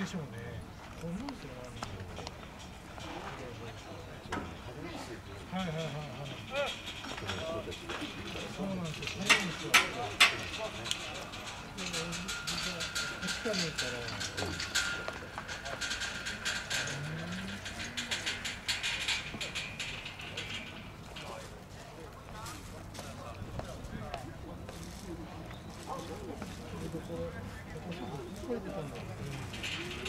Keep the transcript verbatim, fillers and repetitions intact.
しょうね。こう思うんですよね。はいはいはいはい。そうなんですよ。そうなんですよ。確かに言ったら。これ、ここ、ここ、ここ、ここ、ここ、